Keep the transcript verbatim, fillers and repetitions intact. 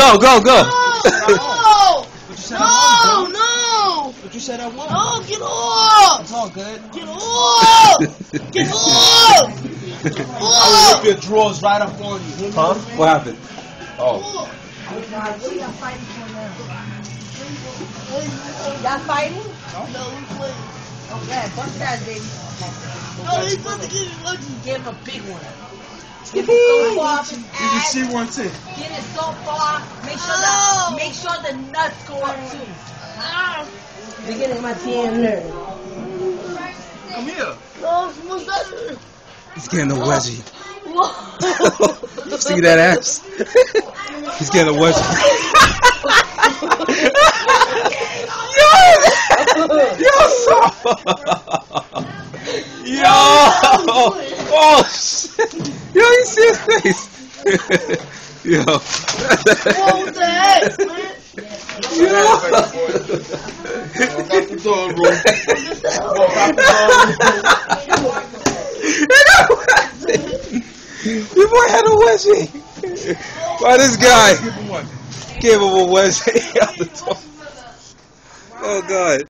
Go, go, go. No! No! No! But you said I won. No! Get off! It's all good. Get off! Get off! Get I will off! rip your drawers right up on you. Huh? What happened? Oh. Y'all fighting for now? Y'all fighting? No, we playing. Okay, bust that, baby. No, he's supposed to give me one. Give him a big one. Give it so far up his You can ass. see one too. Get it so far. Make sure Ow. the make sure the nuts go up too. Ah! Beginning my damn nerve. Come here. No, what's that? He's getting a wedgie. Whoa! See that ass? He's getting a wedgie. Yo! Yo! Oh shit! Yo, you see his face? Yo! What the heck, man? Yo! Walk out the door, bro. Walk out the door. Your boy had a wedgie. Why this guy Give him one. gave him a wedgie out the door? Oh God.